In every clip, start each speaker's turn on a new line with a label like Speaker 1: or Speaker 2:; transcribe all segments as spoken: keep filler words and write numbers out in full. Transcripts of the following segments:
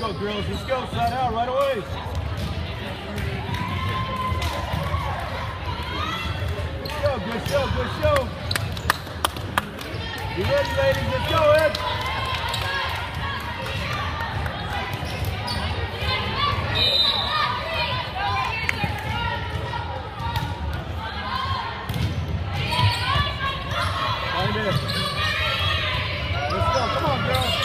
Speaker 1: go, girls. Let's go. Side out right away. Good show, good show, good show. You ready, ladies? Let's go, Ed. Right there. Let's go. Come on, girl.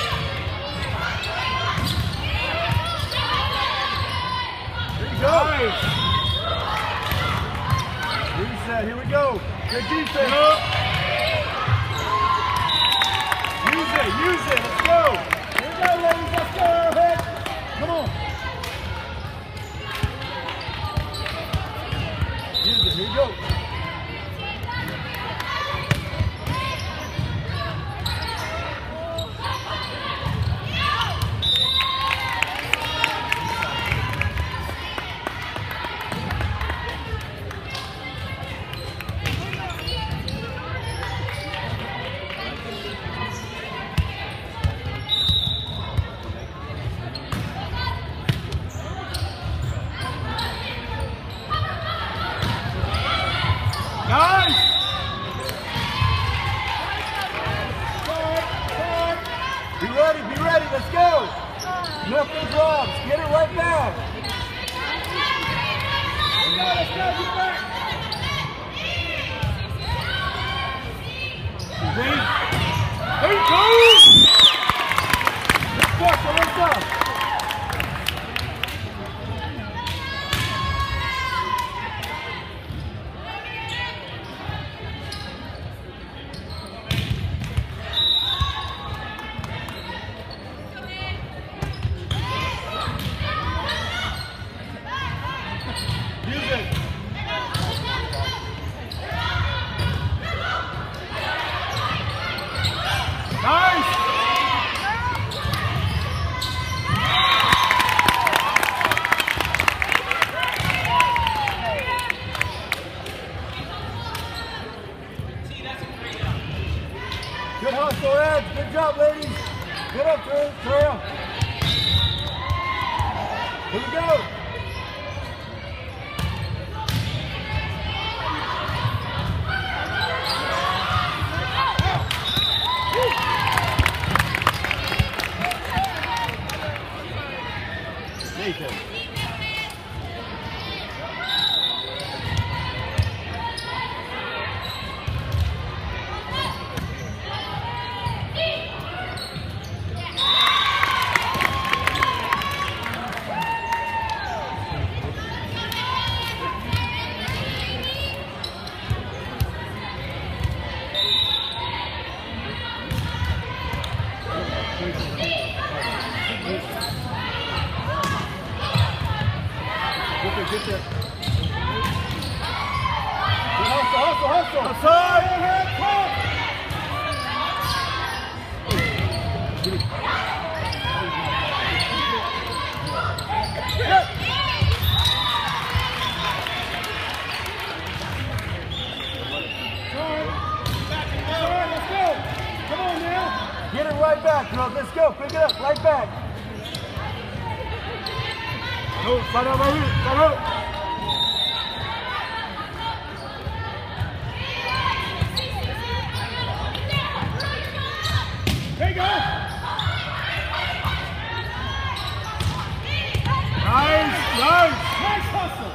Speaker 1: There you go. Nice. Reset. Here we go. Good defense. Yep. Use it. Use it. Let's go. Here we go, ladies. Let's go. Ahead. Come on. Use it. Here we go. Nice! Be ready, be ready, let's go! Nothing drops, get it right back! Let's go, let's go, get back! There you go! Let's go, so let's go! Good hustle, Ed. Good job, ladies. Get up, Trail. Here we go. Nathan. Get there. Good hustle, hustle, hustle. Outside. Yep. Let's go. Come on now. Get it right back, girls. Let's go. Pick it up. Right back. No, side out right here. Side out. There you go. Nice, nice. Nice hustle.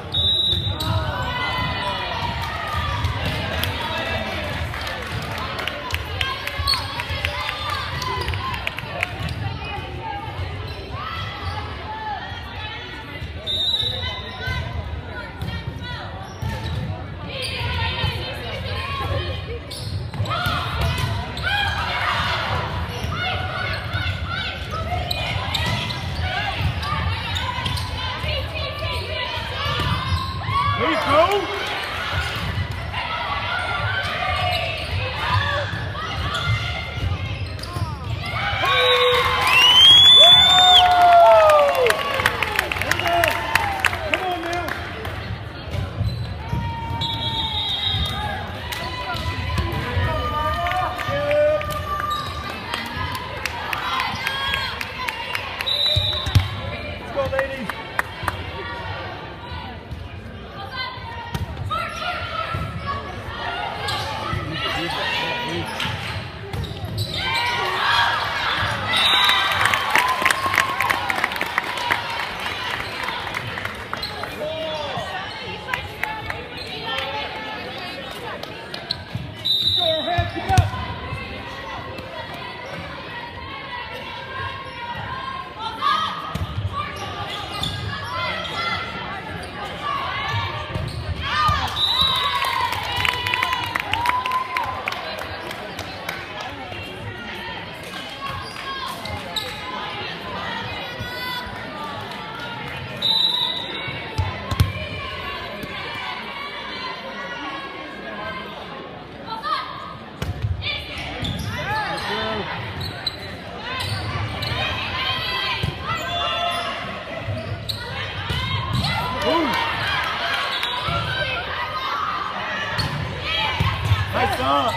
Speaker 1: Stop.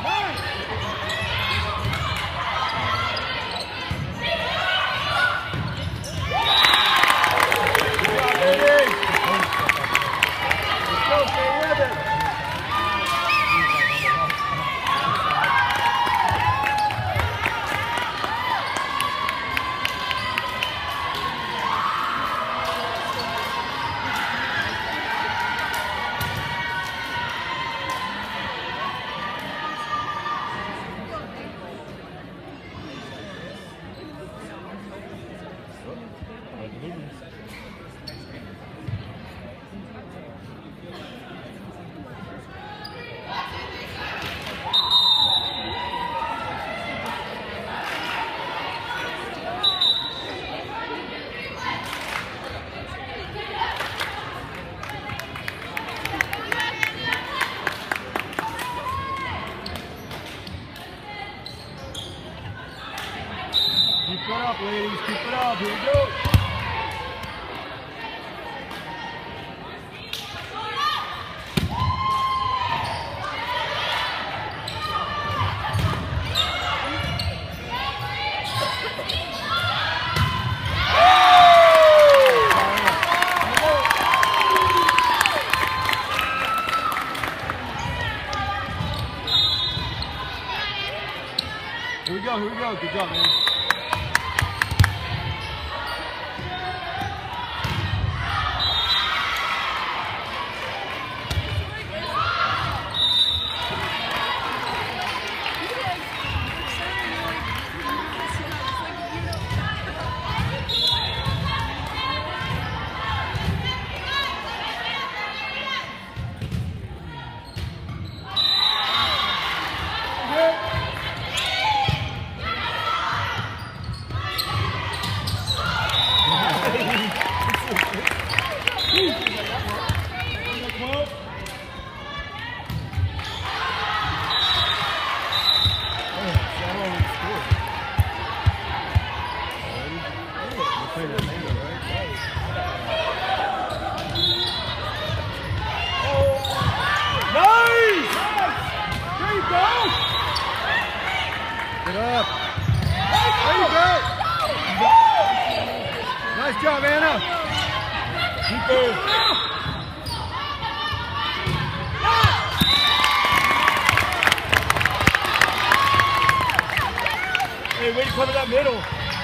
Speaker 1: Keep it up, ladies. Keep it up. Here we go. Here we go. Here we go. Good job, man. Get up. There you go. Nice job, Anna. Keep it. Hey, way to cover that middle.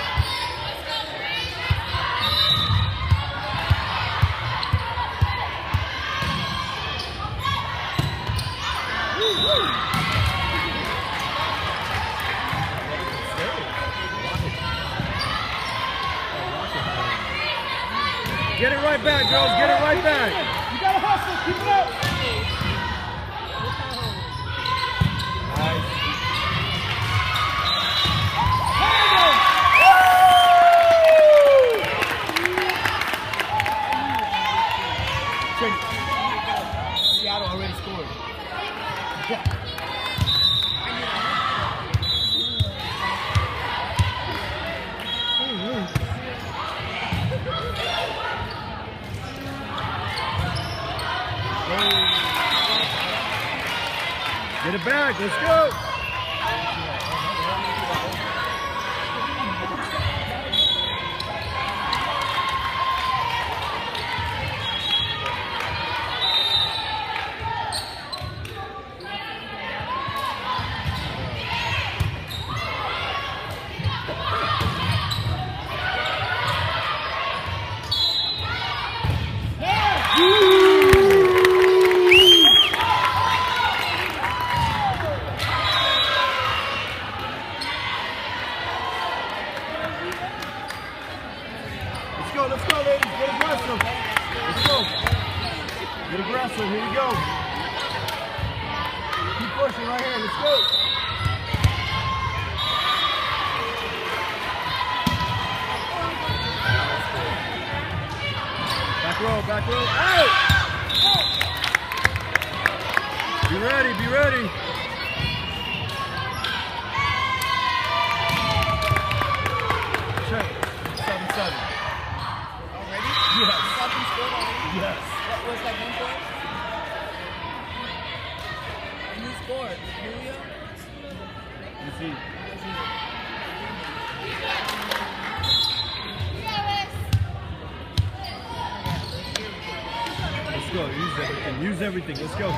Speaker 1: Woo, woo. Get it right back, girls. Get it right back. You gotta hustle. Keep it up. Nice. Seattle already scored. Yeah. Get it back, let's go! Let's go, let's go, ladies. Get aggressive. Let's go. Get aggressive. Here you go. Keep pushing right here. Let's go. Back row, back row. Out! Be ready, be ready. Check. seven seven.
Speaker 2: Already?
Speaker 1: Yes.
Speaker 2: Seven scored already?
Speaker 1: Yes.
Speaker 2: What was that one point? And score? Julia?
Speaker 1: Let's see. Let's go. Use everything. Use everything. Let's go.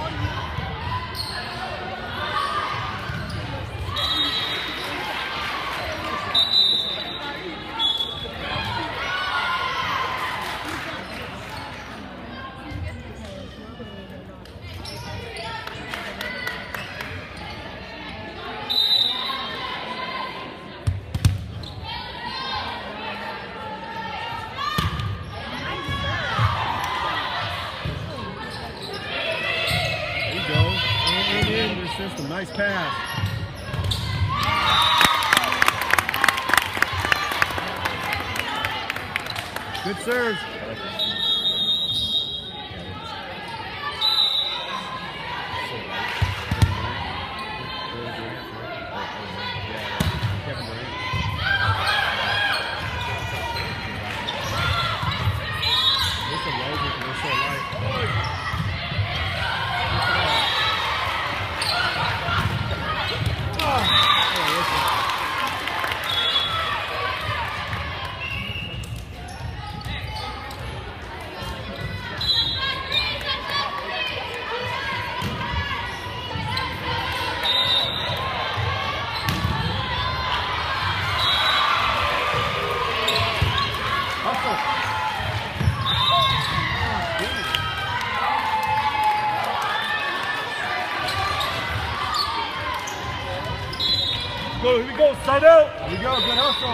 Speaker 1: System. Nice pass. Good serve. Go, here we go, side out. Here we go, good hustle.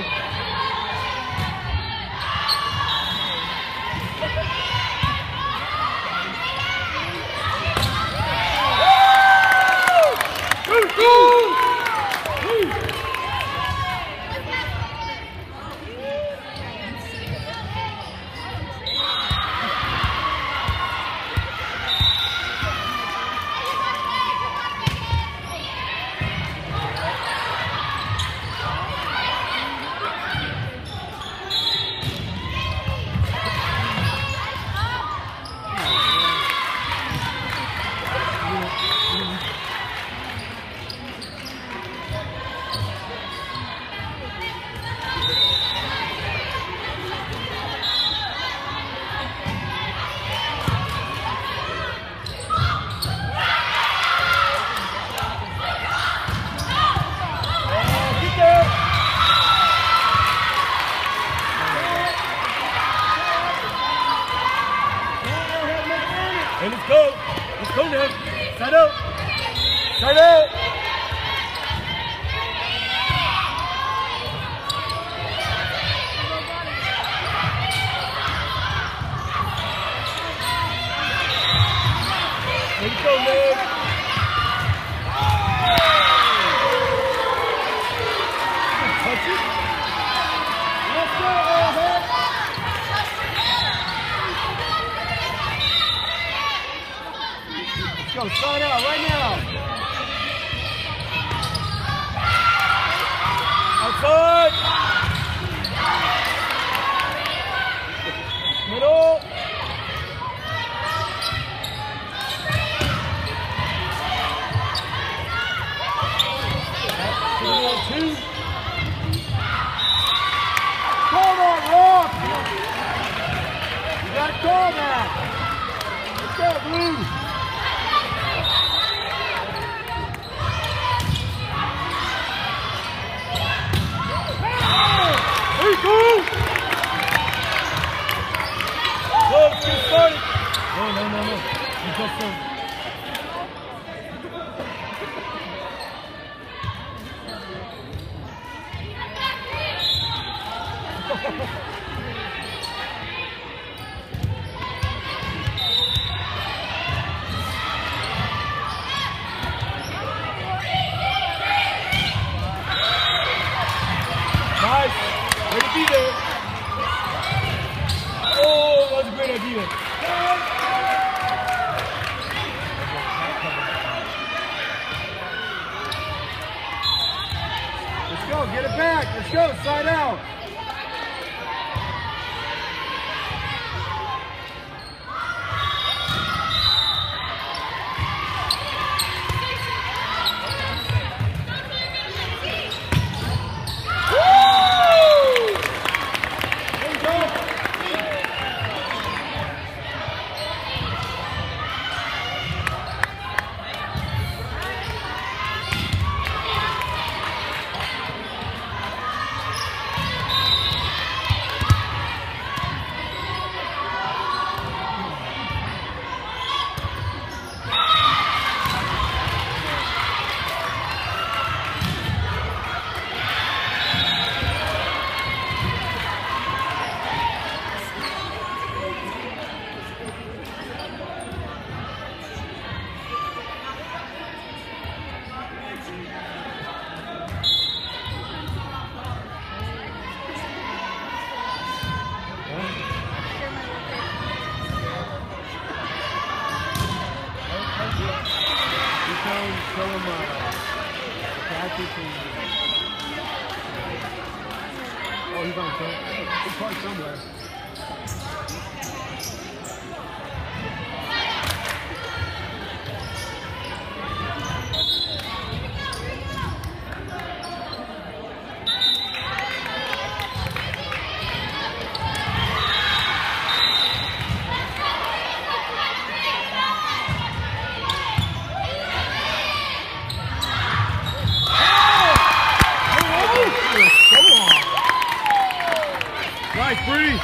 Speaker 1: And let's go. Let's go now. Side out. Side out. Let's go, man. Touch it. Let's go, Oldhead. Let's go, side out right now. Outside. Middle. Two. Call that, Rock. You got to call that. Let's go, Blue. Hey, go! Go, let's get started. No, no, no, no. You just serve. Nice. Way to be there. Oh, that was a great idea. down, show him uh, practice and... Oh, he's on film. He's probably somewhere. Nice, Bree!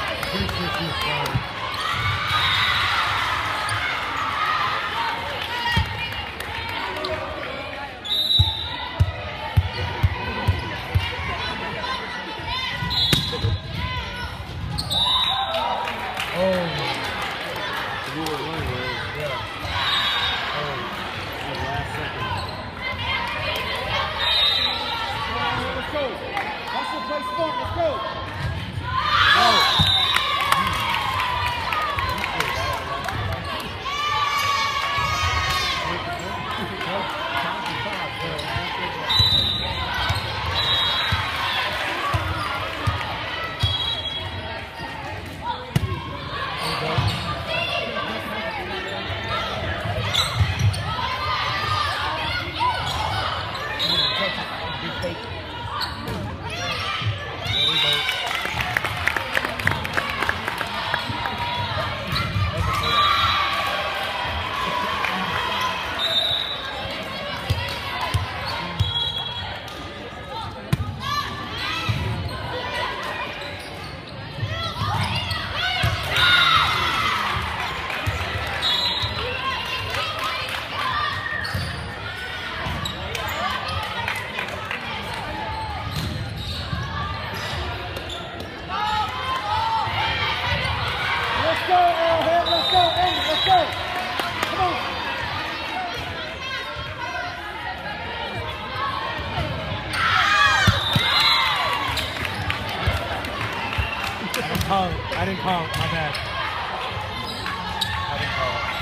Speaker 3: I didn't call. I didn't call. My bad. I didn't call.